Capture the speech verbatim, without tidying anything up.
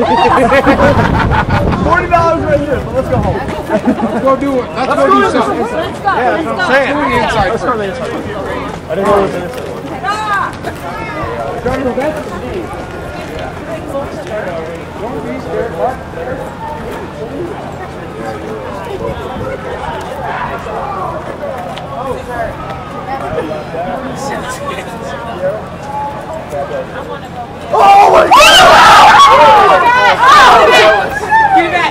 Forty dollars right here, but let's go home. Let's go do it. Let's, let's go, go do something. Let's go. Yeah, that's what I'm saying. Let's do the inside. Let's go to the inside. I didn't know it was the inside one. Trying to go back to the knee. Don't be scared. What? Oh my God!